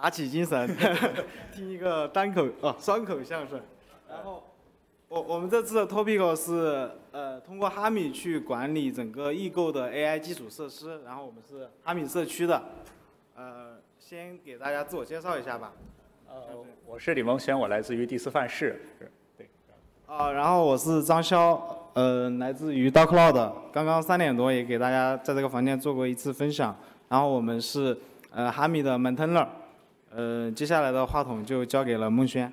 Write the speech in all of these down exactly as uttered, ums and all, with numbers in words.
打起精神，听一个单口啊双口相声。然后我我们这次的 topic 是呃通过哈米去管理整个易购的 A I 基础设施，然后我们是哈米社区的，呃先给大家自我介绍一下吧。 呃，我是李蒙轩，我来自于第四范式。对。 啊，然后我是张潇，呃，来自于 DocCloud， 刚刚三点多也给大家在这个房间做过一次分享。然后我们是呃哈米的 maintainer， 呃，接下来的话筒就交给了孟轩。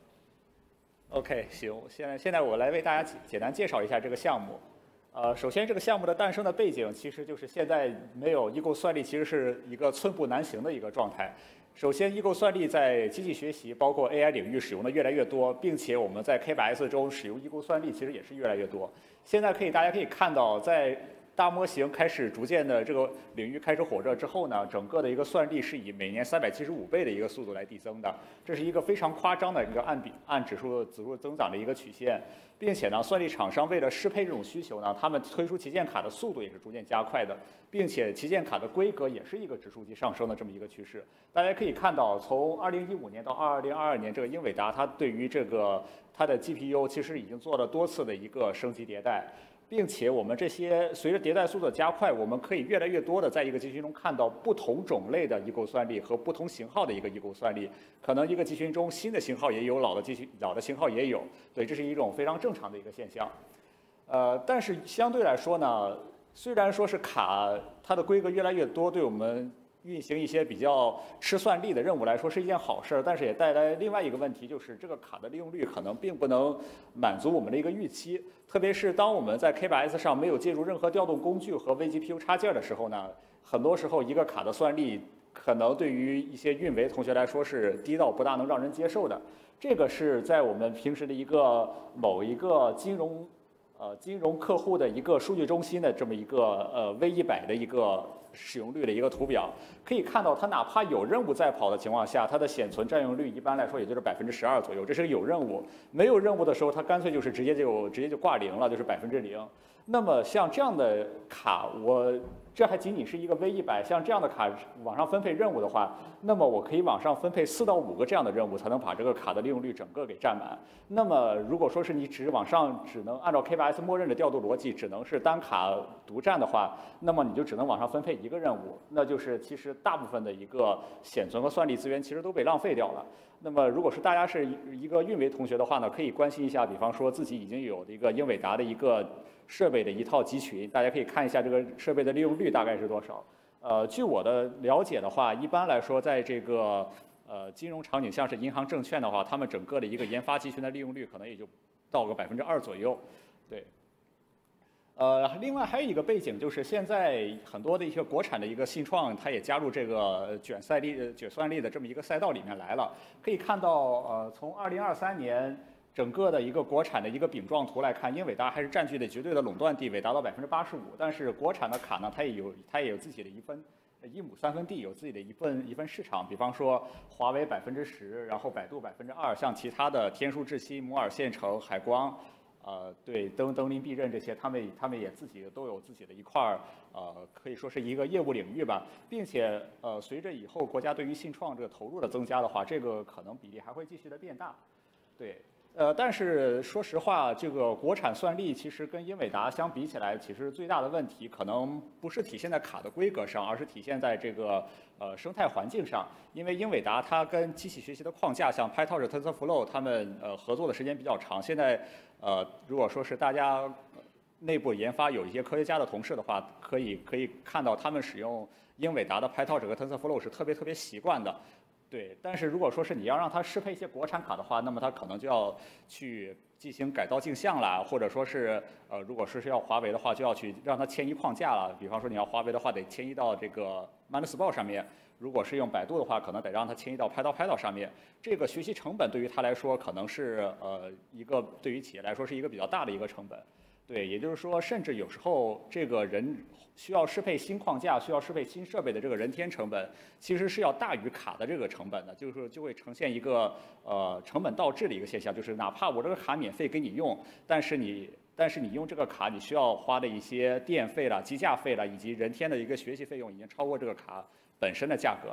OK， 行，现在现在我来为大家简简单介绍一下这个项目。呃，首先这个项目的诞生的背景其实就是现在没有易购算力，其实是一个寸步难行的一个状态。首先，易购算力在机器学习包括 A I 领域使用的越来越多，并且我们在 K 八 S 中使用易购算力其实也是越来越多。现在可以大家可以看到，在大模型开始逐渐的这个领域开始火热之后呢，整个的一个算力是以每年三百七十五倍的一个速度来递增的，这是一个非常夸张的一个按比按指数指数增长的一个曲线，并且呢，算力厂商为了适配这种需求呢，他们推出旗舰卡的速度也是逐渐加快的，并且旗舰卡的规格也是一个指数级上升的这么一个趋势。大家可以看到，从二零一五年到二零二二年，这个英伟达它对于这个它的 G P U 其实已经做了多次的一个升级迭代。并且我们这些随着迭代速度的加快，我们可以越来越多的在一个集群中看到不同种类的异构算力和不同型号的一个异构算力。可能一个集群中新的型号也有，老的集群老的型号也有，对，这是一种非常正常的一个现象。呃，但是相对来说呢，虽然说是卡它的规格越来越多，对我们运行一些比较吃算力的任务来说是一件好事，但是也带来另外一个问题，就是这个卡的利用率可能并不能满足我们的一个预期。特别是当我们在 K 八 S 上没有借助任何调动工具和 V G P U 插件的时候呢，很多时候一个卡的算力可能对于一些运维同学来说是低到不大能让人接受的。这个是在我们平时的一个某一个金融呃金融客户的一个数据中心的这么一个呃 V 一百的一个使用率的一个图表，可以看到它哪怕有任务在跑的情况下，它的显存占用率一般来说也就是百分之十二左右，这是有任务。没有任务的时候，它干脆就是直接就直接就挂零了，就是百分之零。那么像这样的卡，我这还仅仅是一个 V 一百，像这样的卡往上分配任务的话，那么我可以往上分配四到五个这样的任务，才能把这个卡的利用率整个给占满。那么如果说是你只往上只能按照 K 八 S 默认的调度逻辑，只能是单卡独占的话，那么你就只能往上分配一个任务，那就是其实大部分的一个显存和算力资源其实都被浪费掉了。那么如果是大家是一个运维同学的话呢，可以关心一下，比方说自己已经有的一个英伟达的一个设备的一套集群，大家可以看一下这个设备的利用率大概是多少。呃，据我的了解的话，一般来说，在这个呃金融场景，像是银行、证券的话，他们整个的一个研发集群的利用率可能也就到个百分之二左右，对。呃，另外还有一个背景就是，现在很多的一些国产的一个信创，它也加入这个卷赛力、卷算力的这么一个赛道里面来了。可以看到，呃，从二零二三年整个的一个国产的一个饼状图来看，英伟达还是占据了绝对的垄断地位，达到百分之八十五。但是国产的卡呢，它也有它也有自己的一份一亩三分地，有自己的一份一份市场。比方说华为百分之十，然后百度百分之二，像其他的天数智新、摩尔线程、海光。呃，对，登登临必任这些，他们他们也自己都有自己的一块儿，呃，可以说是一个业务领域吧，并且呃，随着以后国家对于信创这个投入的增加的话，这个可能比例还会继续的变大，对，呃，但是说实话，这个国产算力其实跟英伟达相比起来，其实最大的问题可能不是体现在卡的规格上，而是体现在这个呃生态环境上，因为英伟达它跟机器学习的框架，像 PyTorch、TensorFlow， 他们呃合作的时间比较长，现在。呃，如果说是大家内部研发有一些科学家的同事的话，可以可以看到他们使用英伟达的 PyTorch 和 TensorFlow 是特别特别习惯的，对。但是如果说是你要让它适配一些国产卡的话，那么它可能就要去进行改道镜像啦，或者说是呃，如果说是要华为的话，就要去让它迁移框架了。比方说你要华为的话，得迁移到这个 ManisPort 上面。如果是用百度的话，可能得让它迁移到拍到拍到上面。这个学习成本对于它来说，可能是呃一个对于企业来说是一个比较大的一个成本。对，也就是说，甚至有时候这个人需要适配新框架、需要适配新设备的这个人天成本，其实是要大于卡的这个成本的，就是就会呈现一个呃成本倒置的一个现象，就是哪怕我这个卡免费给你用，但是你但是你用这个卡，你需要花的一些电费了、机架费了，以及人天的一个学习费用，已经超过这个卡本身的价格了。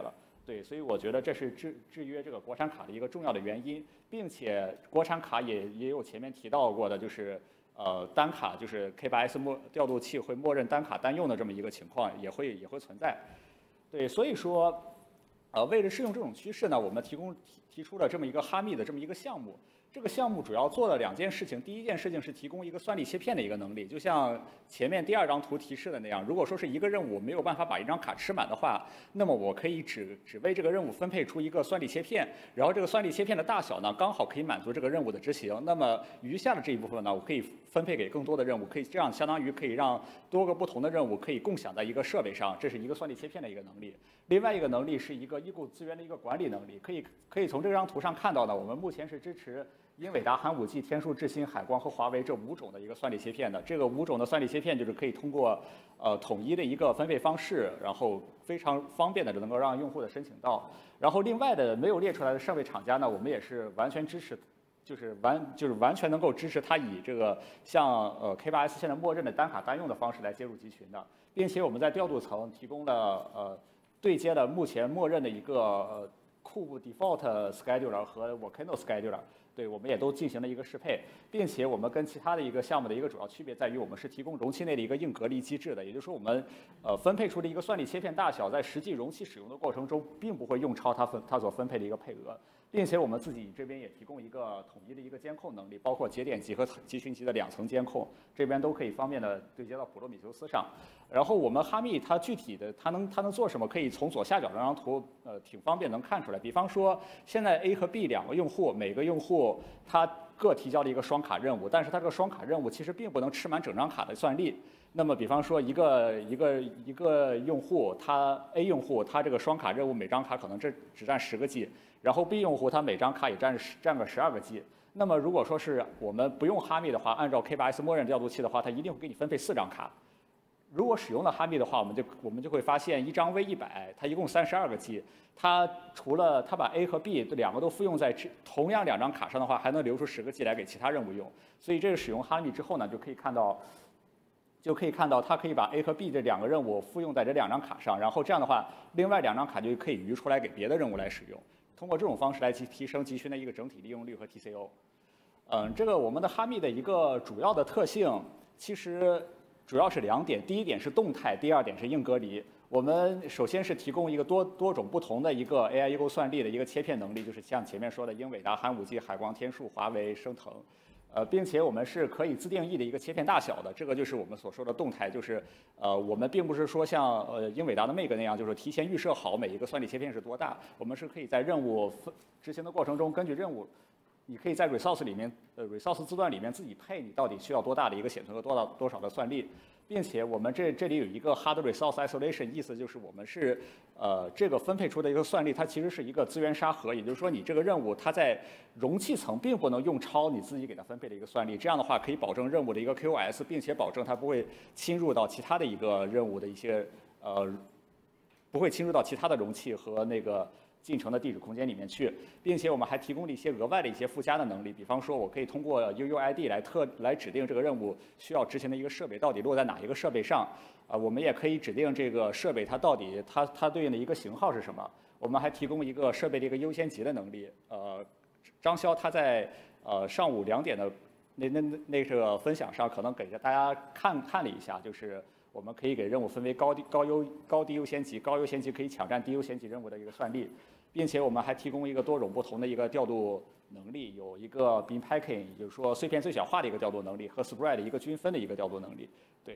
对，所以我觉得这是制制约这个国产卡的一个重要的原因，并且国产卡也也有前面提到过的，就是呃单卡就是 K 八 S 默调度器会默认单卡单用的这么一个情况也会也会存在。对，所以说，呃，为了适应这种趋势呢，我们提供提提出了这么一个哈密的这么一个项目。这个项目主要做了两件事情，第一件事情是提供一个算力切片的一个能力，就像前面第二张图提示的那样，如果说是一个任务没有办法把一张卡吃满的话，那么我可以只只为这个任务分配出一个算力切片，然后这个算力切片的大小呢，刚好可以满足这个任务的执行。那么余下的这一部分呢，我可以分配给更多的任务，可以这样相当于可以让多个不同的任务可以共享在一个设备上，这是一个算力切片的一个能力。另外一个能力是一个异构资源的一个管理能力，可以可以从这张图上看到呢，我们目前是支持英伟达、寒武纪、天数、智新、海光和华为这五种的一个算力切片的。这个五种的算力切片就是可以通过呃统一的一个分配方式，然后非常方便的能够让用户的申请到。然后另外的没有列出来的设备厂家呢，我们也是完全支持，就是完就是完全能够支持它以这个像呃 K 八 S 现在默认的单卡单用的方式来接入集群的，并且我们在调度层提供了呃对接了目前默认的一个呃 Kube Default Scheduler 和 Volcano Scheduler。对，我们也都进行了一个适配，并且我们跟其他的一个项目的一个主要区别在于，我们是提供容器内的一个硬隔离机制的，也就是说，我们呃分配出的一个算力切片大小，在实际容器使用的过程中，并不会用超它分它所分配的一个配额，并且我们自己这边也提供一个统一的一个监控能力，包括节点级和集群级的两层监控，这边都可以方便的对接到普罗米修斯上。然后我们哈密它具体的它能它能做什么，可以从左下角这张图呃挺方便能看出来。比方说，现在 A 和 B 两个用户，每个用户他各提交了一个双卡任务，但是它这个双卡任务其实并不能吃满整张卡的算力。那么比方说一个一个一个用户，他 A 用户他这个双卡任务每张卡可能这只占十个 G， 然后 B 用户他每张卡也占占个十二个 G。那么如果说是我们不用哈密的话，按照 K 八 S 默认调度器的话，它一定会给你分配四张卡。如果使用了哈密的话，我们就我们就会发现，一张 V 一百，它一共三十二个 G， 它除了它把 A 和 B 两个都复用在同样两张卡上的话，还能留出十个 G 来给其他任务用。所以这个使用哈密之后呢，就可以看到，就可以看到它可以把 A 和 B 这两个任务复用在这两张卡上，然后这样的话，另外两张卡就可以余出来给别的任务来使用。通过这种方式来提提升集群的一个整体利用率和 T C O。嗯，这个我们的哈密的一个主要的特性，其实主要是两点，第一点是动态，第二点是硬隔离。我们首先是提供一个多多种不同的一个 A I 异构算力的一个切片能力，就是像前面说的英伟达、寒武纪、海光、天数、华为、升腾，呃，并且我们是可以自定义的一个切片大小的，这个就是我们所说的动态，就是呃，我们并不是说像呃英伟达的 Meg 那样，就是提前预设好每一个算力切片是多大，我们是可以在任务分执行的过程中，根据任务。你可以在 resource 里面，呃 resource 字段里面自己配你到底需要多大的一个显存和多大多少的算力，并且我们这这里有一个 hard resource isolation， 意思就是我们是呃这个分配出的一个算力，它其实是一个资源沙盒，也就是说你这个任务它在容器层并不能用超你自己给它分配的一个算力，这样的话可以保证任务的一个 Q O S， 并且保证它不会侵入到其他的一个任务的一些呃不会侵入到其他的容器和那个。进程的地址空间里面去，并且我们还提供了一些额外的一些附加的能力，比方说我可以通过 U U I D 来特来指定这个任务需要执行的一个设备到底落在哪一个设备上，啊、呃，我们也可以指定这个设备它到底它它对应的一个型号是什么。我们还提供一个设备的一个优先级的能力。呃，张潇他在呃上午两点的那那那那个分享上可能给大家看看了一下，就是。我们可以给任务分为高低高优高低优先级，高优先级可以抢占低优先级任务的一个算力，并且我们还提供一个多种不同的一个调度能力，有一个 bin packing， 也就是说碎片最小化的一个调度能力，和 spread 一个均分的一个调度能力。对，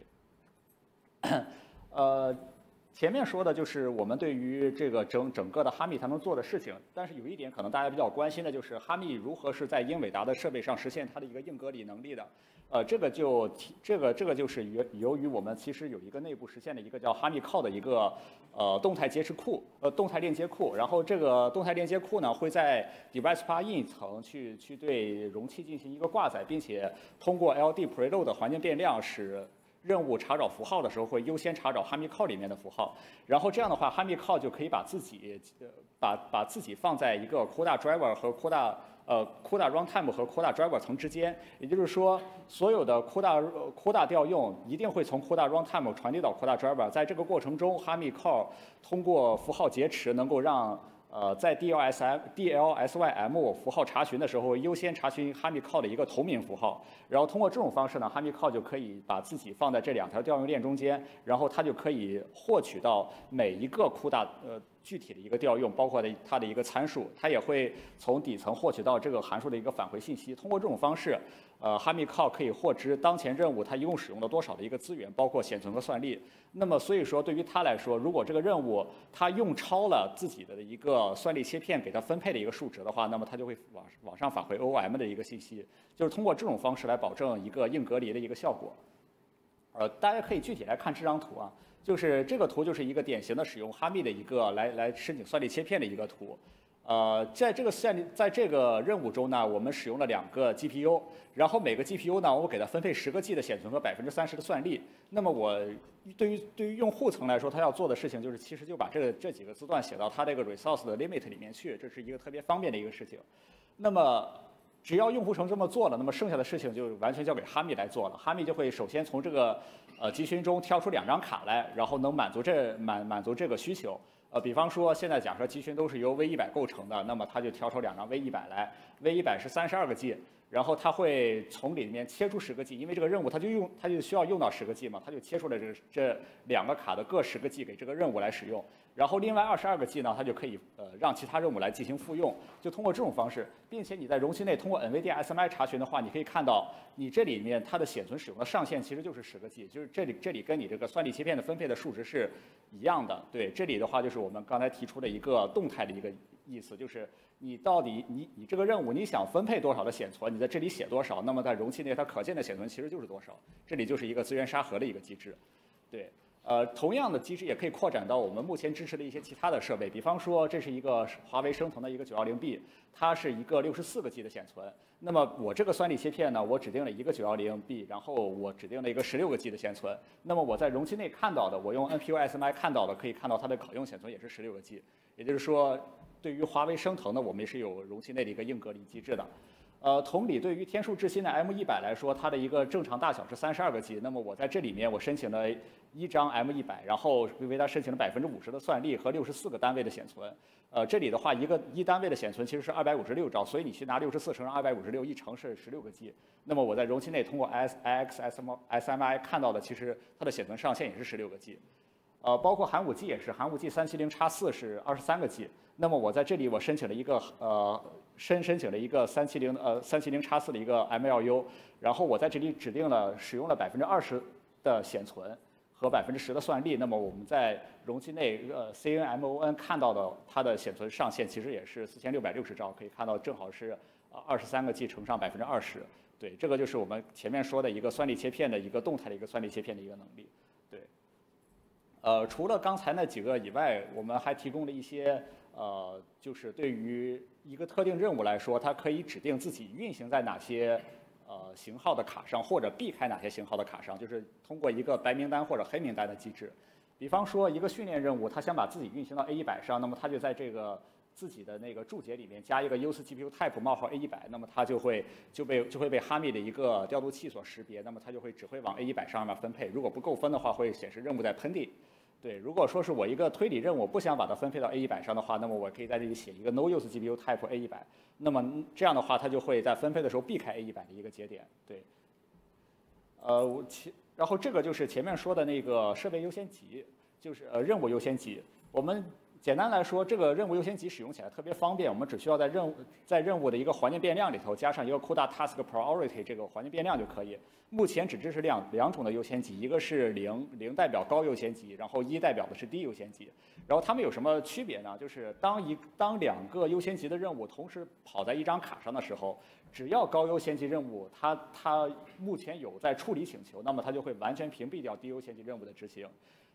呃，前面说的就是我们对于这个整整个的哈密它能做的事情，但是有一点可能大家比较关心的就是哈密如何是在英伟达的设备上实现它的一个硬隔离能力的。呃，这个就这个这个就是由由于我们其实有一个内部实现的一个叫哈密靠的一个呃动态接持库，呃动态链接库，然后这个动态链接库呢会在 device path in 层去去对容器进行一个挂载，并且通过 L D preload 的环境变量使任务查找符号的时候会优先查找哈密靠里面的符号，然后这样的话哈密靠就可以把自己呃把把自己放在一个 CUDA driver 和 CUDA 呃 CUDA runtime 和 CUDA driver 层之间，也就是说，所有的 CUDA CUDA 调用一定会从 CUDA runtime 传递到 CUDA driver， 在这个过程中 Hami Core 通过符号劫持能够让呃，在 D L S M D L S Y M 符号查询的时候，优先查询 Hami Core 的一个同名符号，然后通过这种方式呢 ，Hami Core 就可以把自己放在这两条调用链中间，然后它就可以获取到每一个 CUDA 呃具体的一个调用，包括的它的一个参数，它也会从底层获取到这个函数的一个返回信息。通过这种方式，呃 ，Hami Core 可以获知当前任务它一共使用了多少的一个资源，包括显存和算力。那么所以说，对于它来说，如果这个任务它用超了自己的一个算力切片给它分配的一个数值的话，那么它就会往往上返回 O O M 的一个信息，就是通过这种方式来保证一个硬隔离的一个效果。呃，大家可以具体来看这张图啊，就是这个图就是一个典型的使用哈密的一个来来申请算力切片的一个图。呃，在这个算力在这个任务中呢，我们使用了两个 G P U， 然后每个 G P U 呢，我给它分配十个 G 的显存和百分之三十的算力。那么我对于对于用户层来说，他要做的事情就是，其实就把这个这几个字段写到它这个 resource 的 limit 里面去，这是一个特别方便的一个事情。那么只要用户层这么做了，那么剩下的事情就完全交给哈密来做了。哈密就会首先从这个呃集群中挑出两张卡来，然后能满足这满满足这个需求。呃，比方说现在假设集群都是由 V 一百构成的，那么它就挑出两张 V 一百来 ，V 一百是三十二个 G， 然后它会从里面切出十个 G， 因为这个任务它就用它就需要用到十个 G 嘛，它就切出了这这两个卡的各十个 G 给这个任务来使用。然后另外二十二个 G 呢，它就可以呃让其他任务来进行复用，就通过这种方式，并且你在容器内通过 NVIDIA S M I 查询的话，你可以看到你这里面它的显存使用的上限其实就是十个 G， 就是这里这里跟你这个算力切片的分配的数值是一样的。对，这里的话就是我们刚才提出的一个动态的一个意思，就是你到底你你这个任务你想分配多少的显存，你在这里写多少，那么在容器内它可见的显存其实就是多少，这里就是一个资源沙盒的一个机制，对。呃，同样的机制也可以扩展到我们目前支持的一些其他的设备，比方说这是一个华为升腾的一个 九一零 B， 它是一个六十四个 G 的显存。那么我这个算力切片呢，我指定了一个 九一零 B， 然后我指定了一个十六个 G 的显存。那么我在容器内看到的，我用 N P U S M I 看到的，可以看到它的可用显存也是十六个 G。也就是说，对于华为升腾呢，我们也是有容器内的一个硬隔离机制的。呃，同理，对于天数智新的 M 一百来说，它的一个正常大小是三十二个 G。那么我在这里面我申请了一张 M 一百，然后为它申请了百分之五十的算力和六十四个单位的显存。呃，这里的话，一个一单位的显存其实是二百五十六兆，所以你去拿六十四乘上二百五十六，一乘是十六个 G。那么我在容器内通过 S I X S M I 看到的，其实它的显存上限也是十六个 G。呃，包括寒武纪也是，寒武纪三七零 x 四是二十三个 G。那么我在这里我申请了一个呃申申请了一个三七零呃三七零 x 四的一个 M L U， 然后我在这里指定了使用了百分之二十的显存和百分之十的算力。那么我们在容器内呃 C N M O N 看到的它的显存上限其实也是四千六百六十兆，可以看到正好是呃二十三个 G 乘上百分之二十。对，这个就是我们前面说的一个算力切片的一个动态的一个算力切片的一个能力。对。呃，除了刚才那几个以外，我们还提供了一些呃，就是对于一个特定任务来说，它可以指定自己运行在哪些呃型号的卡上，或者避开哪些型号的卡上，就是通过一个白名单或者黑名单的机制。比方说，一个训练任务，它想把自己运行到 A 一百上，那么它就在这个自己的那个注解里面加一个 use G P U type 冒号 A 一百，那么它就会就被就会被哈密的一个调度器所识别，那么它就会只会往 A 一百上面分配，如果不够分的话，会显示任务在 pending。对，如果说是我一个推理任务，不想把它分配到 A 一百上的话，那么我可以在这里写一个 no use G P U type A 一百，那么这样的话，它就会在分配的时候避开 A 一百的一个节点。对，呃，我前然后这个就是前面说的那个设备优先级，就是呃任务优先级。我们简单来说，这个任务优先级使用起来特别方便，我们只需要在任务在任务的一个环境变量里头加上一个 CUDA task priority 这个环境变量就可以。目前只支持两两种的优先级，一个是零，零代表高优先级，然后一代表的是低优先级。然后它们有什么区别呢？就是当一当两个优先级的任务同时跑在一张卡上的时候，只要高优先级任务它它目前有在处理请求，那么它就会完全屏蔽掉低优先级任务的执行。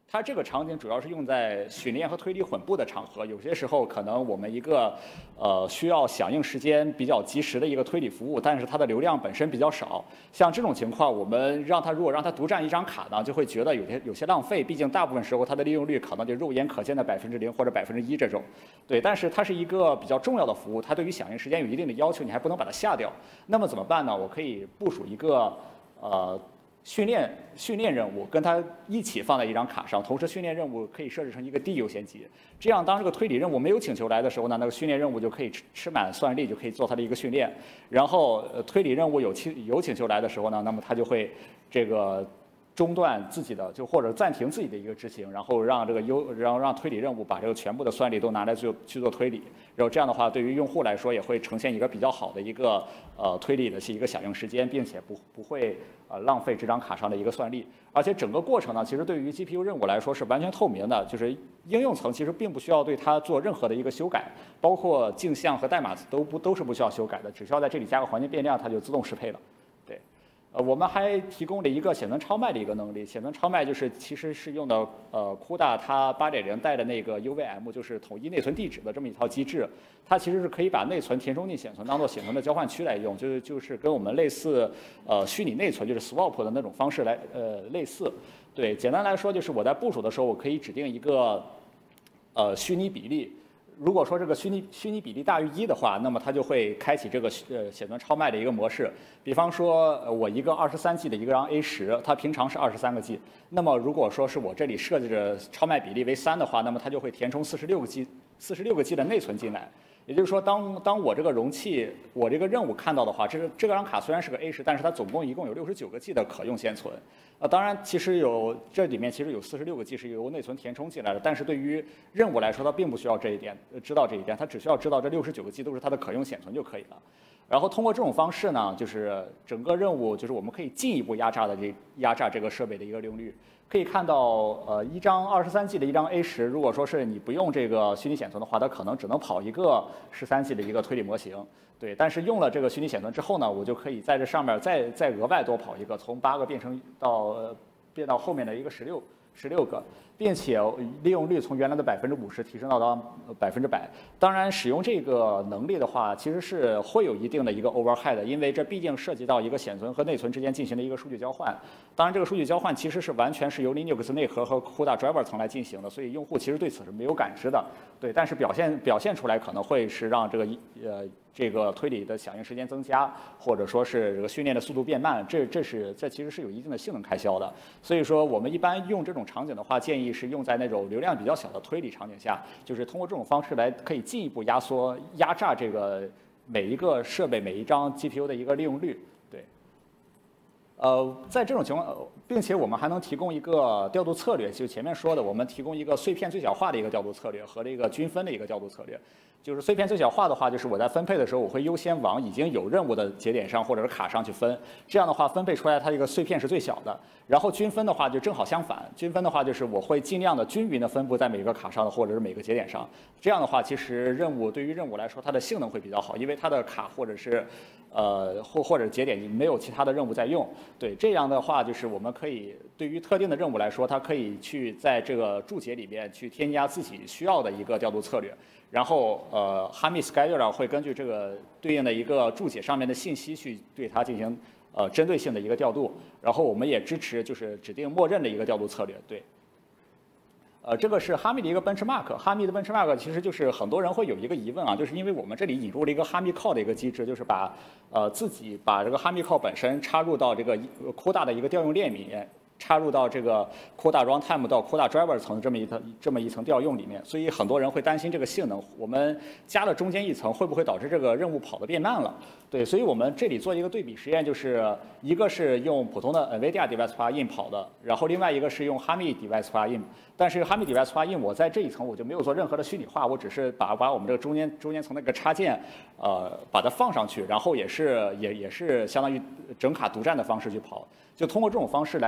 它这个场景主要是用在训练和推理混布的场合，有些时候可能我们一个呃需要响应时间比较及时的一个推理服务，但是它的流量本身比较少，像这种情况，我们让它如果让它独占一张卡呢，就会觉得有些有些浪费，毕竟大部分时候它的利用率可能就肉眼可见的百分之零或者百分之一这种，对，但是它是一个比较重要的服务，它对于响应时间有一定的要求，你还不能把它下掉，那么怎么办呢？我可以部署一个呃。训练训练任务跟它一起放在一张卡上，同时训练任务可以设置成一个低优先级，这样当这个推理任务没有请求来的时候呢，那个训练任务就可以吃吃满算力，就可以做它的一个训练。然后、呃、推理任务有请有请求来的时候呢，那么它就会这个中断自己的就或者暂停自己的一个执行，然后让这个优然后让推理任务把这个全部的算力都拿来做去做推理。然后这样的话，对于用户来说也会呈现一个比较好的一个呃推理的一个响应时间，并且不不会呃浪费这张卡上的一个算力。而且整个过程呢，其实对于 G P U 任务来说是完全透明的，就是应用层其实并不需要对它做任何的一个修改，包括镜像和代码都不都是不需要修改的，只需要在这里加个环境变量，它就自动适配了。对。呃，我们还提供了一个显存超卖的一个能力。显存超卖就是其实是用的呃 CUDA 它八点零带的那个 U V M， 就是统一内存地址的这么一套机制。它其实是可以把内存填充进显存，当做显存的交换区来用，就是就是跟我们类似呃虚拟内存就是 swap 的那种方式来呃类似。对，简单来说就是我在部署的时候，我可以指定一个呃虚拟比例。如果说这个虚拟虚拟比例大于一的话，那么它就会开启这个呃显存超卖的一个模式。比方说，呃、我一个二十三 G 的一个RAM A 十，它平常是二十三个 G。那么如果说是我这里设置的超卖比例为三的话，那么它就会填充四十六个 G 四十六个 G 的内存进来。也就是说，当当我这个容器我这个任务看到的话，这个这张卡虽然是个 A 十，但是它总共一共有六十九个 G 的可用现存。呃，当然，其实有这里面其实有四十六个 G 是由内存填充进来的，但是对于任务来说，它并不需要这一点，呃、知道这一点，它只需要知道这六十九个 G 都是它的可用显存就可以了。然后通过这种方式呢，就是整个任务就是我们可以进一步压榨的这压榨这个设备的一个利用率。可以看到，呃，一张二十三 G 的一张 A 十，如果说是你不用这个虚拟显存的话，它可能只能跑一个十三 G 的一个推理模型。对，但是用了这个虚拟显存之后呢，我就可以在这上面再再额外多跑一个，从八个变成到、呃、变到后面的一个十六十六个，并且利用率从原来的百分之五十提升到到百分之百。当然，使用这个能力的话，其实是会有一定的一个 overhead 的，因为这毕竟涉及到一个显存和内存之间进行的一个数据交换。当然，这个数据交换其实是完全是由 Linux 内核和 CUDA driver 层来进行的，所以用户其实对此是没有感知的。对，但是表现表现出来可能会是让这个呃这个推理的响应时间增加，或者说是这个训练的速度变慢，这这是这其实是有一定的性能开销的。所以说，我们一般用这种场景的话，建议是用在那种流量比较小的推理场景下，就是通过这种方式来可以进一步压缩压榨这个每一个设备每一张 G P U 的一个利用率。对。呃，在这种情况，并且我们还能提供一个调度策略，就前面说的，我们提供一个碎片最小化的一个调度策略和这个均分的一个调度策略。就是碎片最小化的话，就是我在分配的时候，我会优先往已经有任务的节点上或者是卡上去分，这样的话分配出来它这个碎片是最小的。然后均分的话就正好相反，均分的话就是我会尽量的均匀的分布在每个卡上的或者是每个节点上，这样的话其实任务对于任务来说它的性能会比较好，因为它的卡或者是呃或或者节点没有其他的任务在用。对，这样的话就是我们可以对于特定的任务来说，它可以去在这个注解里面去添加自己需要的一个调度策略。然后，呃 ，Hami Scheduler 会根据这个对应的一个注解上面的信息去对它进行呃针对性的一个调度。然后我们也支持就是指定默认的一个调度策略。对。呃，这个是 Hami 的一个 benchmark。Hami 的 benchmark 其实就是很多人会有一个疑问啊，就是因为我们这里引入了一个 Hami call 的一个机制，就是把呃自己把这个 Hami call 本身插入到这个 CUDA 的一个调用链里面。插入到这个 CUDA runtime 到 CUDA driver 层这么一层这么一层调用里面，所以很多人会担心这个性能，我们加了中间一层会不会导致这个任务跑得变慢了？对，所以我们这里做一个对比实验，就是一个是用普通的 NVIDIA device plugin 跑的，然后另外一个是用 Hami device plugin。但是 Hami device plugin 我在这一层我就没有做任何的虚拟化，我只是把把我们这个中间中间层那个插件，呃，把它放上去，然后也是也也是相当于整卡独占的方式去跑。就通过这种方式来看一下。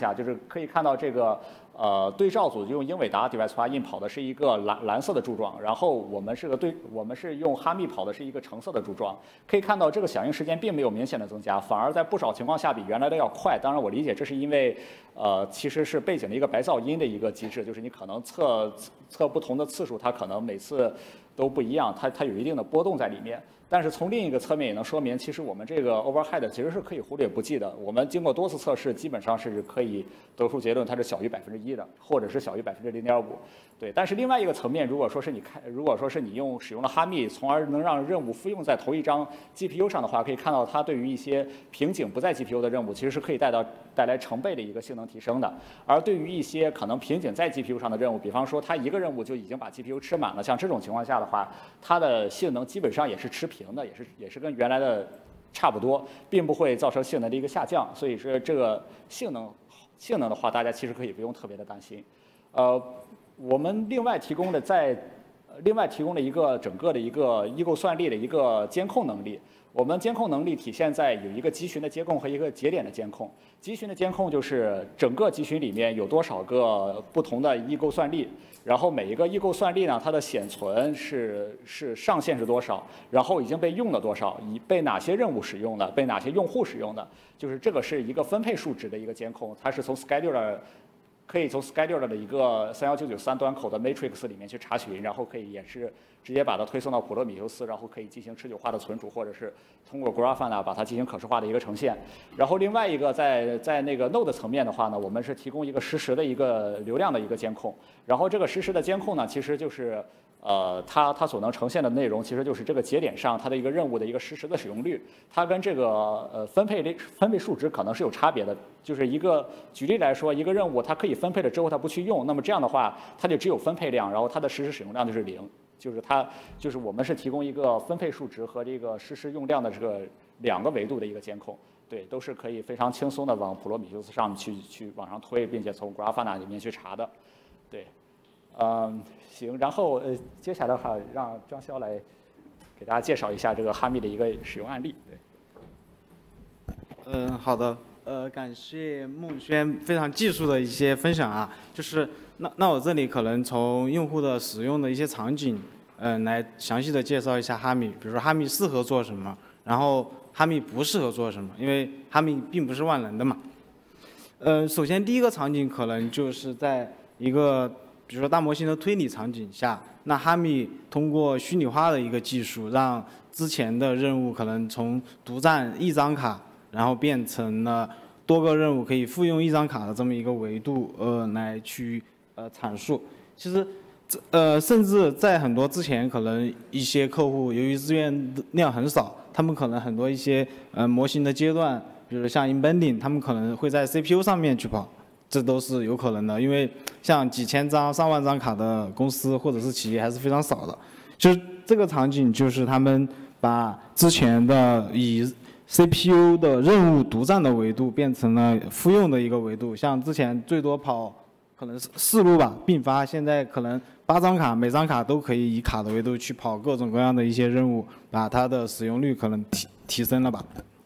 下，就是可以看到这个呃对照组用英伟达 Device Bar In 跑的是一个蓝蓝色的柱状，然后我们是个对，我们是用哈密跑的是一个橙色的柱状。可以看到这个响应时间并没有明显的增加，反而在不少情况下比原来的要快。当然，我理解这是因为呃其实是背景的一个白噪音的一个机制，就是你可能测测不同的次数，它可能每次都不一样，它它有一定的波动在里面。但是从另一个侧面也能说明，其实我们这个 overhead 其实是可以忽略不计的。我们经过多次测试，基本上是可以得出结论，它是小于百分之一的，或者是小于百分之零点五。对，但是另外一个层面，如果说是你看，如果说是你用使用了哈密，从而能让任务复用在同一张 G P U 上的话，可以看到它对于一些瓶颈不在 G P U 的任务，其实是可以带到带来成倍的一个性能提升的。而对于一些可能瓶颈在 G P U 上的任务，比方说它一个任务就已经把 G P U 吃满了，像这种情况下的话，它的性能基本上也是持平的，也是也是跟原来的差不多，并不会造成性能的一个下降。所以说这个性能性能的话，大家其实可以不用特别的担心。呃。我们另外提供的在，另外提供了一个整个的一个异构算力的一个监控能力。我们监控能力体现在有一个集群的监控和一个节点的监控。集群的监控就是整个集群里面有多少个不同的异构算力，然后每一个异构算力呢，它的显存是是上限是多少，然后已经被用了多少，以被哪些任务使用的，被哪些用户使用的，就是这个是一个分配数值的一个监控，它是从 scheduler。可以从 scheduler 的一个三一九九三端口的 matrix 里面去查询，然后可以也是直接把它推送到普罗米修斯，然后可以进行持久化的存储，或者是通过 Grafana 把它进行可视化的一个呈现。然后另外一个在在那个 node 层面的话呢，我们是提供一个实时的一个流量的一个监控。然后这个实时的监控呢，其实就是呃它它所能呈现的内容，其实就是这个节点上它的一个任务的一个实时的使用率，它跟这个呃分配类分配数值可能是有差别的。就是一个举例来说，一个任务它可以分配了之后它不去用，那么这样的话它就只有分配量，然后它的实时使用量就是零。就是它就是我们是提供一个分配数值和这个实时用量的这个两个维度的一个监控，对，都是可以非常轻松的往普罗米修斯上去去往上推，并且从 Grafana 里面去查的，对，嗯，行，然后呃接下来的话让张潇来给大家介绍一下这个哈密的一个使用案例，对。 嗯，好的。呃，感谢孟轩非常技术的一些分享啊，就是那那我这里可能从用户的使用的一些场景，嗯、呃，来详细的介绍一下哈密，比如说哈密适合做什么，然后哈密不适合做什么，因为哈密并不是万能的嘛。呃，首先第一个场景可能就是在一个比如说大模型的推理场景下，那哈密通过虚拟化的一个技术，让之前的任务可能从独占一张卡。然后变成了多个任务可以复用一张卡的这么一个维度，呃，来去呃阐述。其实，这呃，甚至在很多之前，可能一些客户由于资源量很少，他们可能很多一些呃模型的阶段，比如像 embedding，他们可能会在 C P U 上面去跑，这都是有可能的。因为像几千张、上万张卡的公司或者是企业还是非常少的。就是这个场景，就是他们把之前的以C P U 的任务独占的维度变成了复用的一个维度，像之前最多跑可能是四路吧，并发，现在可能八张卡，每张卡都可以以卡的维度去跑各种各样的一些任务，把它的使用率可能提提升了吧。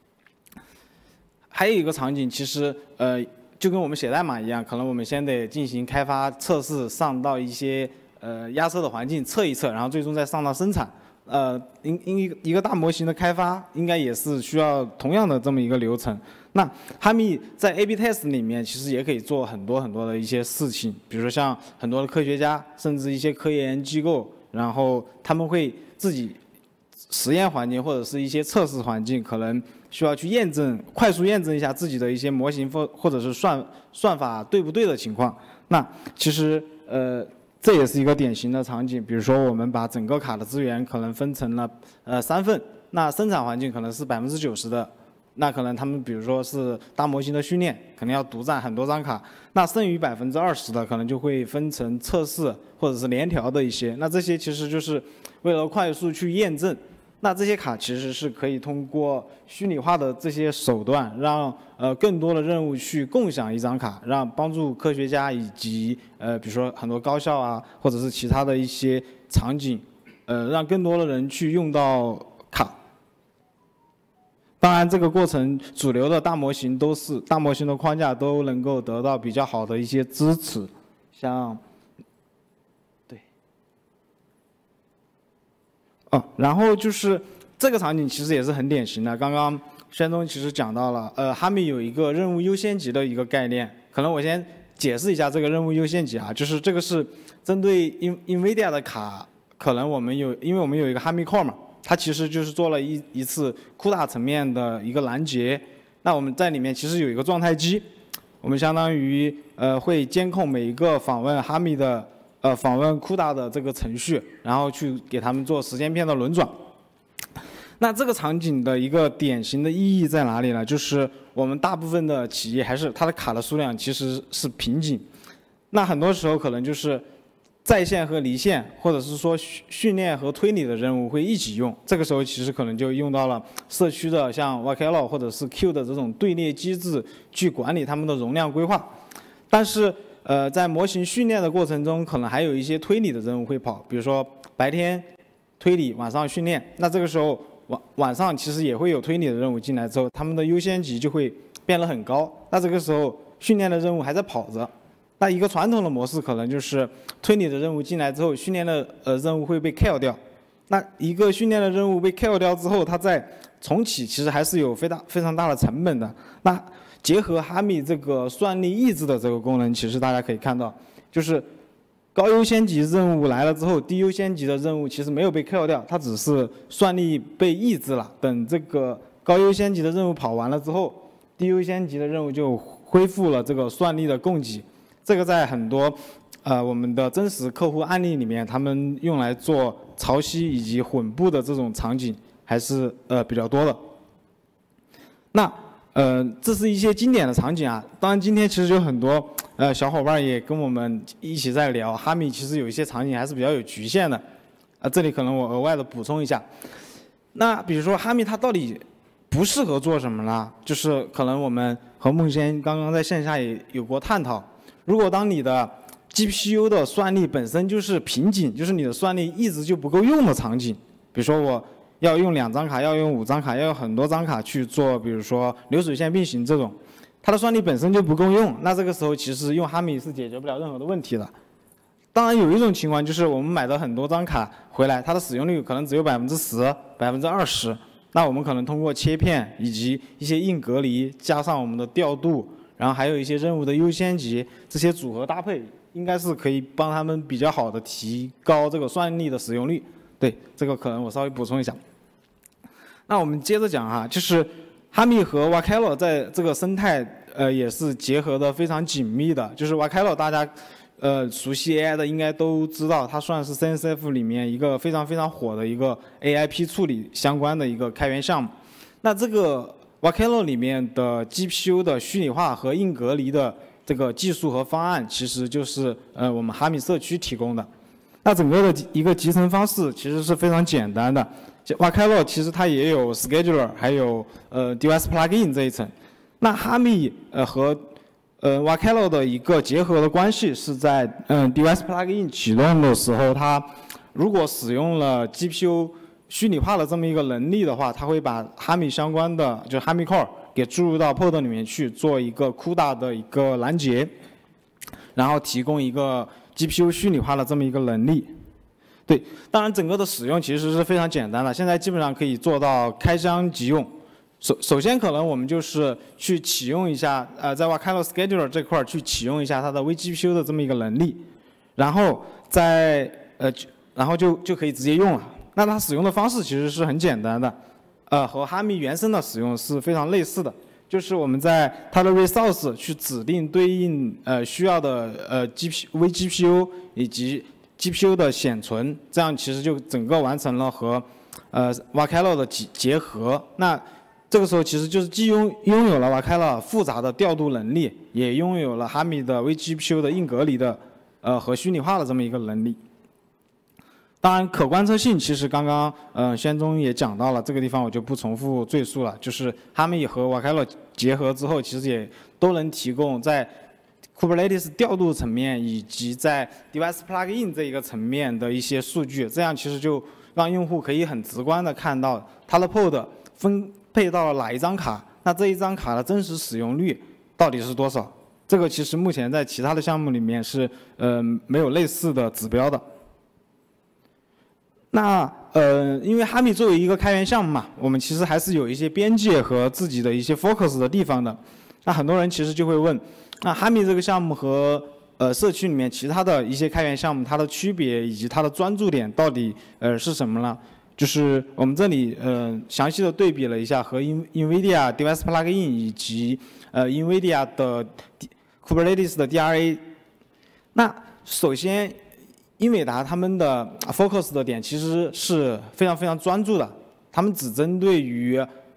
还有一个场景，其实呃就跟我们写代码一样，可能我们先得进行开发测试，上到一些呃压测的环境测一测，然后最终再上到生产。呃，因因一个大模型的开发，应该也是需要同样的这么一个流程。那哈密在 A/B test 里面，其实也可以做很多很多的一些事情，比如说像很多的科学家，甚至一些科研机构，然后他们会自己实验环境或者是一些测试环境，可能需要去验证，快速验证一下自己的一些模型或或者是算算法对不对的情况。那其实呃。这也是一个典型的场景，比如说我们把整个卡的资源可能分成了呃三份，那生产环境可能是百分之九十的，那可能他们比如说是大模型的训练，可能要独占很多张卡，那剩余百分之二十的可能就会分成测试或者是联调的一些，那这些其实就是为了快速去验证。那这些卡其实是可以通过虚拟化的这些手段，让呃更多的任务去共享一张卡，让帮助科学家以及呃比如说很多高校啊，或者是其他的一些场景，呃让更多的人去用到卡。 当然，这个过程主流的大模型都是大模型的框架都能够得到比较好的一些支持，像，对，哦，然后就是这个场景其实也是很典型的。刚刚轩东其实讲到了，呃，哈密有一个任务优先级的一个概念，可能我先解释一下这个任务优先级啊，就是这个是针对 In NVIDIA 的卡，可能我们有，因为我们有一个哈密 Core 嘛。它其实就是做了一一次 CUDA 层面的一个拦截，那我们在里面其实有一个状态机，我们相当于呃会监控每一个访问哈密的呃访问 CUDA 的这个程序，然后去给他们做时间片的轮转。那这个场景的一个典型的意义在哪里呢？就是我们大部分的企业还是它的卡的数量其实是瓶颈，那很多时候可能就是在线和离线，或者是说训练和推理的任务会一起用，这个时候其实可能就用到了社区的像 Wakelo 或者是 Q 的这种队列机制去管理他们的容量规划。但是呃，在模型训练的过程中，可能还有一些推理的任务会跑，比如说白天推理，晚上训练。那这个时候晚晚上其实也会有推理的任务进来之后，他们的优先级就会变得很高。那这个时候训练的任务还在跑着。那一个传统的模式可能就是推理的任务进来之后，训练的呃任务会被 kill 掉。那一个训练的任务被 kill 掉之后，它再重启，其实还是有非常非常大的成本的。那结合哈密这个算力抑制的这个功能，其实大家可以看到，就是高优先级任务来了之后，低优先级的任务其实没有被 kill 掉，它只是算力被抑制了。等这个高优先级的任务跑完了之后，低优先级的任务就恢复了这个算力的供给。这个在很多呃我们的真实客户案例里面，他们用来做潮汐以及混布的这种场景还是呃比较多的。那呃这是一些经典的场景啊。当然今天其实有很多呃小伙伴也跟我们一起在聊，哈密其实有一些场景还是比较有局限的。啊、呃，这里可能我额外的补充一下。那比如说哈密它到底不适合做什么呢？就是可能我们和孟先刚刚在线下也有过探讨。如果当你的 G P U 的算力本身就是瓶颈，就是你的算力一直就不够用的场景，比如说我要用两张卡，要用五张卡，要用很多张卡去做，比如说流水线并行这种，它的算力本身就不够用，那这个时候其实用哈密是解决不了任何的问题的。当然有一种情况就是我们买的很多张卡回来，它的使用率可能只有百分之十、百分之二十，那我们可能通过切片以及一些硬隔离，加上我们的调度。然后还有一些任务的优先级，这些组合搭配应该是可以帮他们比较好的提高这个算力的使用率。对，这个可能我稍微补充一下。那我们接着讲哈，就是哈密和 Wakelo 在这个生态呃也是结合的非常紧密的。就是 Wakelo 大家呃熟悉 A I 的应该都知道，它算是 C N C F 里面一个非常非常火的一个 A I P 处理相关的一个开源项目。那这个Wakelo 里面的 G P U 的虚拟化和硬隔离的这个技术和方案，其实就是呃我们哈密社区提供的。那整个的一个集成方式其实是非常简单的。Wakelo 其实它也有 Scheduler， 还有呃 Device Plugin 这一层。那哈密呃和呃 Wakelo 的一个结合的关系是在嗯、呃、Device Plugin 启动的时候，它如果使用了 G P U虚拟化的这么一个能力的话，它会把哈密相关的就是哈密 Core 给注入到 Pod 里面去，做一个 CUDA 的一个拦截，然后提供一个 G P U 虚拟化的这么一个能力。对，当然整个的使用其实是非常简单的，现在基本上可以做到开箱即用。首首先可能我们就是去启用一下，呃，在 Wakelo Scheduler 这块去启用一下它的 vGPU 的这么一个能力，然后在呃，然后就就可以直接用了。那它使用的方式其实是很简单的，呃，和哈密原生的使用是非常类似的，就是我们在它的 resource 去指定对应呃需要的呃 G P vGPU 以及 G P U 的显存，这样其实就整个完成了和呃 Wakelo 的结结合。那这个时候其实就是既拥拥有了 Wakelo 复杂的调度能力，也拥有了哈密的 vGPU 的硬隔离的呃和虚拟化的这么一个能力。当然，可观测性其实刚刚呃轩中也讲到了，这个地方我就不重复赘述了。就是哈密和 Wakelo 结合之后，其实也都能提供在 Kubernetes 调度层面以及在 Device Plugin 这一个层面的一些数据，这样其实就让用户可以很直观的看到它的 Pod 分配到了哪一张卡，那这一张卡的真实使用率到底是多少？这个其实目前在其他的项目里面是呃没有类似的指标的。那呃，因为哈密作为一个开源项目嘛，我们其实还是有一些边界和自己的一些 focus 的地方的。那很多人其实就会问，那哈密这个项目和呃社区里面其他的一些开源项目，它的区别以及它的专注点到底呃是什么呢？就是我们这里呃详细的对比了一下和 NVIDIA Device Plugin 以及呃 NVIDIA 的 Kubernetes 的 D R A。那首先，英伟达他们的 focus 的点其实是非常非常专注的，他们只针对于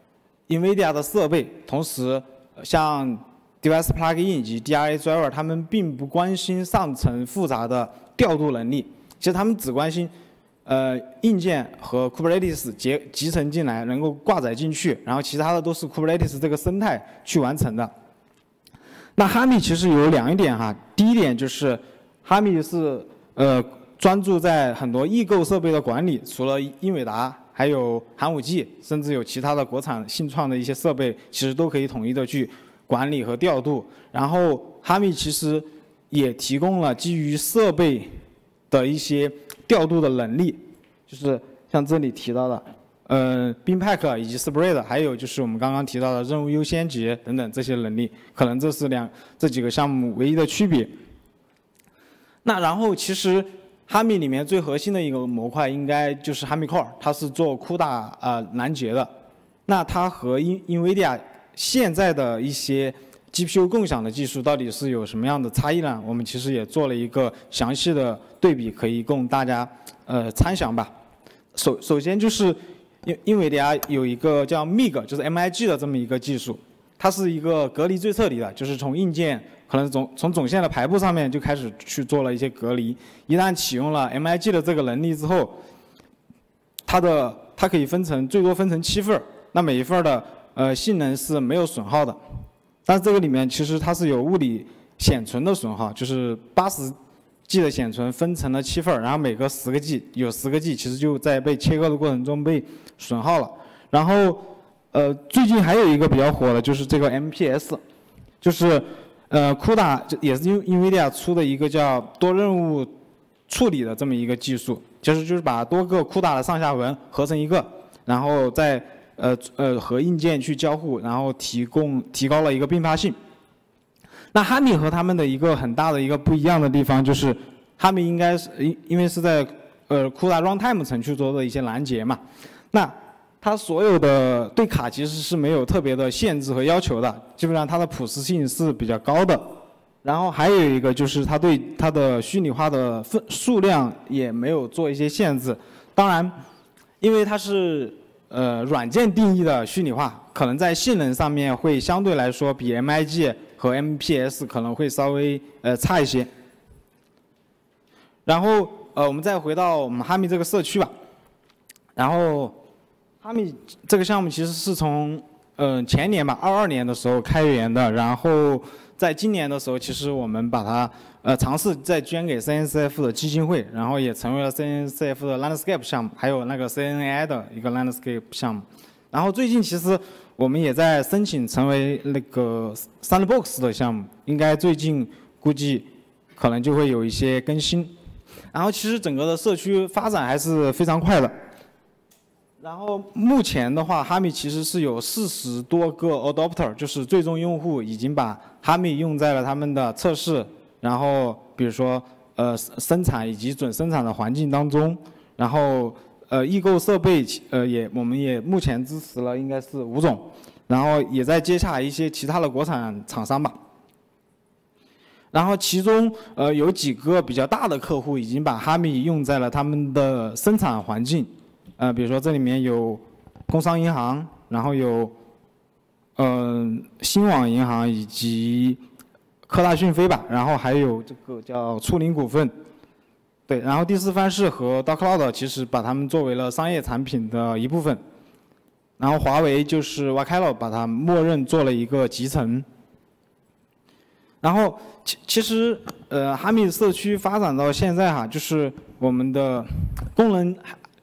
NVIDIA 的设备，同时像 Device Plugin 以及 D R A Driver， 他们并不关心上层复杂的调度能力，其实他们只关心呃硬件和 Kubernetes 结集成进来，能够挂载进去，然后其他的都是 Kubernetes 这个生态去完成的。那哈密其实有两点哈，第一点就是哈密是呃专注在很多异构设备的管理，除了英伟达，还有寒武纪，甚至有其他的国产新创的一些设备，其实都可以统一的去管理和调度。然后哈密其实也提供了基于设备的一些调度的能力，就是像这里提到的，呃 ，Binpack 以及 Spread， 还有就是我们刚刚提到的任务优先级等等这些能力，可能这是两这几个项目唯一的区别。那然后其实哈密里面最核心的一个模块应该就是哈密 Core， 它是做 C U D A 呃拦截的。那它和 NVIDIA 现在的一些 G P U 共享的技术到底是有什么样的差异呢？我们其实也做了一个详细的对比，可以供大家呃参详吧。首首先就是英英伟达有一个叫 M I G， 就是 M I G 的这么一个技术，它是一个隔离最彻底的，就是从硬件可能总从总线的排布上面就开始去做了一些隔离。一旦启用了 M I G 的这个能力之后，它的它可以分成最多分成七份，那每一份的呃性能是没有损耗的。但是这个里面其实它是有物理显存的损耗，就是八十 G 的显存分成了七份，然后每个十个 G 有十个 G， 其实就在被切割的过程中被损耗了。然后呃最近还有一个比较火的就是这个 M P S， 就是呃 C U D A 也是 NVIDIA 出的一个叫多任务处理的这么一个技术，就是就是把多个 C U D A 的上下文合成一个，然后再呃呃和硬件去交互，然后提供提高了一个并发性。那哈密和他们的一个很大的一个不一样的地方就是，哈密应该是因因为是在呃 C U D A runtime 层去做的一些拦截嘛，那它所有的对卡其实是没有特别的限制和要求的，基本上它的普适性是比较高的。然后还有一个就是它对它的虚拟化的分数量也没有做一些限制。当然，因为它是呃软件定义的虚拟化，可能在性能上面会相对来说比 M I G 和 M P S 可能会稍微呃差一些。然后呃我们再回到我们哈密这个社区吧。然后哈密这个项目其实是从嗯、呃、前年吧，二二年的时候开源的，然后在今年的时候，其实我们把它呃尝试再捐给 C N C F 的基金会，然后也成为了 C N C F 的 Landscape 项目，还有那个 C N A I 的一个 Landscape 项目。然后最近其实我们也在申请成为那个 Sandbox 的项目，应该最近估计可能就会有一些更新。然后其实整个的社区发展还是非常快的。然后目前的话，哈密其实是有四十多个 adopter， 就是最终用户已经把哈密用在了他们的测试，然后比如说呃生产以及准生产的环境当中，然后呃异构设备呃也我们也目前支持了应该是五种，然后也在接洽一些其他的国产厂商吧。然后其中呃有几个比较大的客户已经把哈密用在了他们的生产环境。呃，比如说这里面有工商银行，然后有嗯、呃、新网银行以及科大讯飞吧，然后还有这个叫初林股份，对，然后第四方式和 DocCloud 其实把它们作为了商业产品的一部分，然后华为就是 Wakelo 把它默认做了一个集成，然后其其实呃哈密社区发展到现在哈，就是我们的功能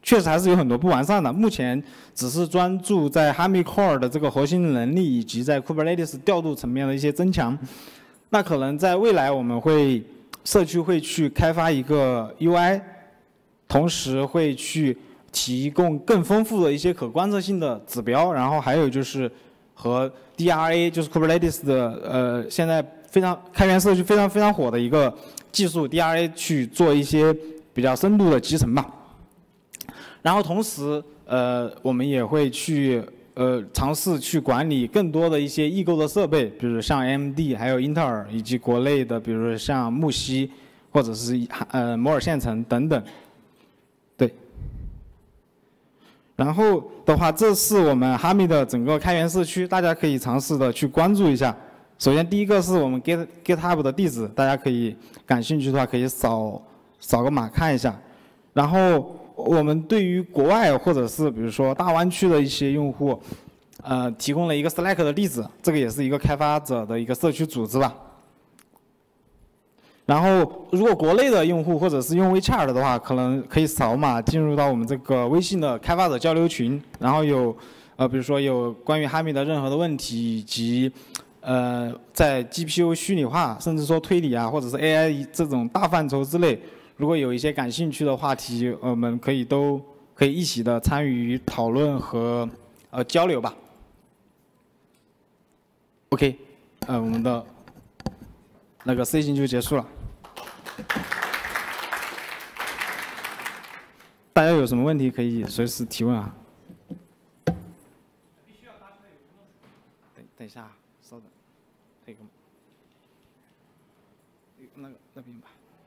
确实还是有很多不完善的。目前只是专注在 Hami Core 的这个核心能力，以及在 Kubernetes 调度层面的一些增强。那可能在未来我们会社区会去开发一个 U I， 同时会去提供更丰富的一些可观测性的指标，然后还有就是和 D R A 就是 Kubernetes 的呃现在非常开源社区非常非常火的一个技术 D R A 去做一些比较深度的集成吧。然后同时呃我们也会去呃尝试去管理更多的一些异构的设备，比如像 A M D 还有英特尔以及国内的比如像木锡或者是呃摩尔线程等等。对。然后的话，这是我们哈密的整个开源社区，大家可以尝试的去关注一下。首先，第一个是我们 Git GitHub 的地址，大家可以感兴趣的话可以扫扫个码看一下。然后我们对于国外或者是比如说大湾区的一些用户，呃，提供了一个 Slack 的地址，这个也是一个开发者的一个社区组织吧。然后，如果国内的用户或者是用 WeChat 的话，可能可以扫码进入到我们这个微信的开发者交流群，然后有呃，比如说有关于哈密的任何的问题，以及呃，在 G P U 虚拟化，甚至说推理啊，或者是 A I 这种大范畴之内，如果有一些感兴趣的话题，我们可以都可以一起的参与讨论和呃交流吧。OK， 呃，我们的那个 C 型就结束了。大家有什么问题可以随时提问啊。等等一下，稍等，那个那个那边吧。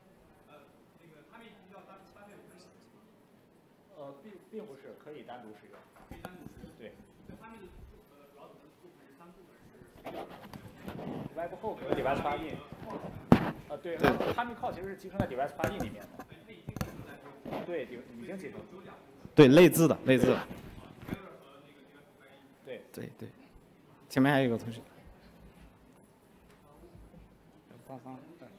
呃，并并不是，可以单独使用。可以单独使用。对。它那个呃主要组成部分是三部分是 Webhook 和 Device Plugin。呃，对，哈密 Core 其实是集成在 Device Plugin 里面的。对，已经集成。 对，内置的，内置的。 对。 对对。前面还有一个同学。大方。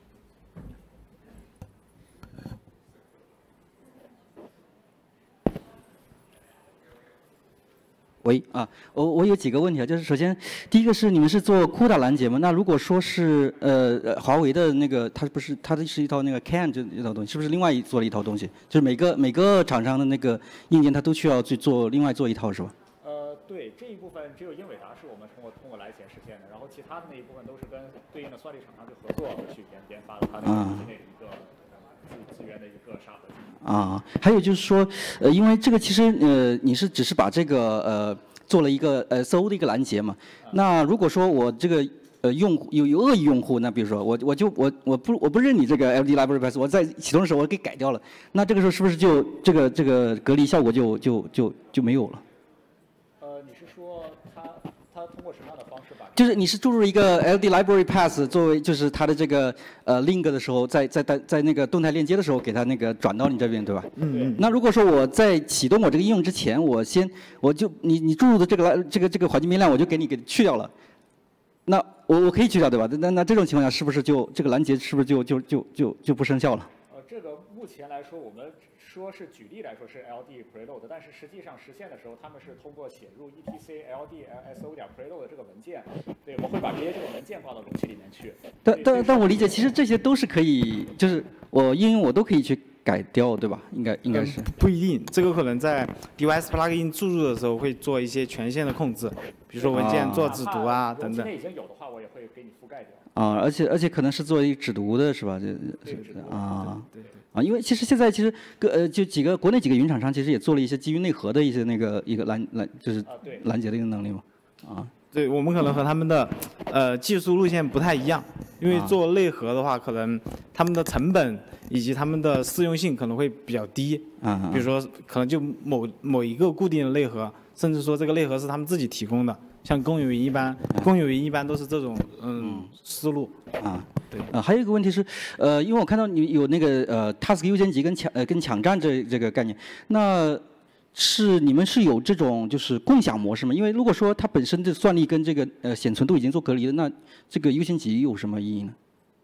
喂啊，我我有几个问题啊，就是首先第一个是你们是做 CUDA 拦截吗？那如果说是呃呃华为的那个，它不是它的是一套那个 C A N 这一套东西，是不是另外做了一套东西？就是每个每个厂商的那个硬件，它都需要去做另外做一套是吧？ 呃，对，这一部分只有英伟达是我们通过通过来钱实现的，然后其他的那一部分都是跟对应的算力厂商去合作去研研发的它那个体内的一个资资源的一个沙盒。 啊，还有就是说，呃，因为这个其实呃，你是只是把这个呃做了一个呃 S O 的一个拦截嘛。那如果说我这个呃用户有有恶意用户，那比如说我我就我我不我不认你这个 L D Library Path， 我在启动的时候我给改掉了，那这个时候是不是就这个这个隔离效果就就就就没有了？ 呃，你是说他他通过什么样的方式把？ 就是你是注入一个 L D Library Path 作为就是它的这个呃 link 的时候，在在在在那个动态链接的时候给它那个转到你这边，对吧？ 嗯嗯。 那如果说我在启动我这个应用之前，我先我就你你注入的这个来这个这个环境变量，我就给你给去掉了。那我我可以去掉对吧？那那这种情况下是不是就这个拦截是不是就就就就就不生效了？ 呃，这个目前来说，我们说是举例来说是 L D preload， 但是实际上实现的时候，他们是通过写入 etc L D S O 点 preload 的这个文件，对，我会把这些这个文件挂到容器里面去。 但但但我理解，其实这些都是可以，就是我应用我都可以去改掉，对吧？应该应该是、 嗯。不一定，这个可能在 Device Plugin 注入的时候会做一些权限的控制，比如说文件做指读啊等等。 容器内已经有的话，我也会给你覆盖掉。 啊，而且而且可能是作为指读的是吧？这是啊。 对对。 啊，因为其实现在其实个呃就几个国内几个云厂商其实也做了一些基于内核的一些那个一个拦拦就是拦截的一个能力嘛，啊。 对，我们可能和他们的呃技术路线不太一样，因为做内核的话，可能他们的成本以及他们的适用性可能会比较低。 啊。 比如说，可能就某某一个固定的内核，甚至说这个内核是他们自己提供的，像公有云一般，公有云一般都是这种嗯思路。 啊。 对。 呃，还有一个问题是，呃，因为我看到你有那个呃 task 优先级跟抢呃跟抢占这这个概念，那。是你们是有这种就是共享模式吗？因为如果说它本身的算力跟这个呃显存都已经做隔离了，那这个优先级有什么意义呢？ 我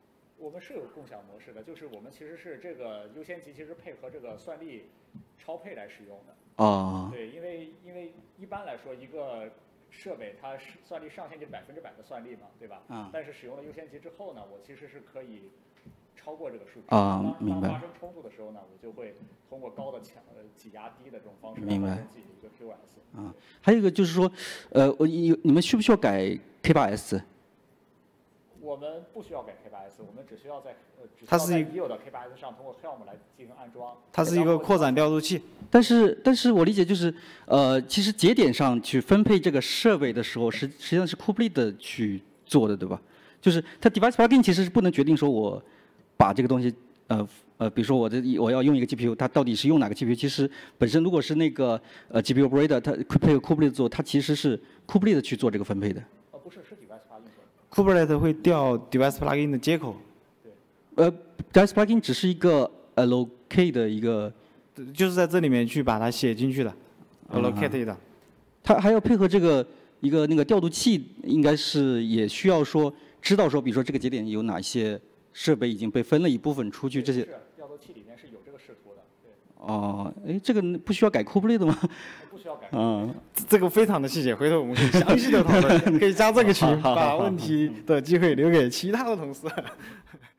们是有共享模式的，就是我们其实是这个优先级其实配合这个算力超配来使用的。 哦。 对，因为因为一般来说一个设备它是算力上限就百分之百的算力嘛，对吧？ 啊。 但是使用了优先级之后呢，我其实是可以超过这个数值。 啊，明白。 当发生冲突的时候呢，我就会通过高的强呃挤压低的这种方式明白。 来自己的一个 Q S。 啊，还有一个就是说，呃，我你你们需不需要改 K 八 S？ 我们不需要改 K 八 S， 我们只需要在呃只需它是要在已有的 K 八 S 上通过 Helm 来进行安装。 它是一个扩展调度器。 但是，但是我理解就是，呃，其实节点上去分配这个设备的时候，实实际上是 Kubernetes 去做的，对吧？就是它 device plugin 其实是不能决定说我把这个东西，呃呃，比如说我的我要用一个 G P U， 它到底是用哪个 G P U？ 其实本身如果是那个呃 G P U operator， 它配合 Kubernetes 做，它其实是 Kubernetes 去做这个分配的。 呃，不是，是 device plugin 做的。 Kubernetes 会调 device plugin 的接口。 对。 呃 ，device plugin 只是一个 allocate 的一个。 就是在这里面去把它写进去的 ，allocate 的。 它还要配合这个一个那个调度器，应该是也需要说知道说，比如说这个节点有哪些设备已经被分了一部分出去，这些。 是调度器里面是有这个视图的。对。 哦，哎，这个不需要改 Kubernetes 吗？ 不需要改。 嗯， 这个非常的细节，回头我们可以详细的讨论，可以加这个群，把问题的机会留给其他的同事。